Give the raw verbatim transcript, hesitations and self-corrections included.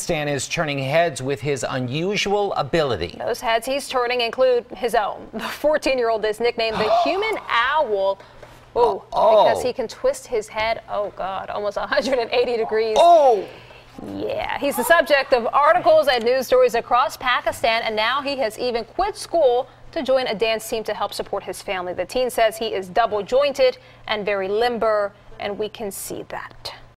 Pakistan is turning heads with his unusual ability. Those heads he's turning include his own. The fourteen-year-old is nicknamed the Human Owl. Ooh, oh. Because he can twist his head, oh God, almost one hundred eighty degrees. Oh! Yeah, he's the subject of articles and news stories across Pakistan, and now he has even quit school to join a dance team to help support his family. The teen says he is double jointed and very limber, and we can see that.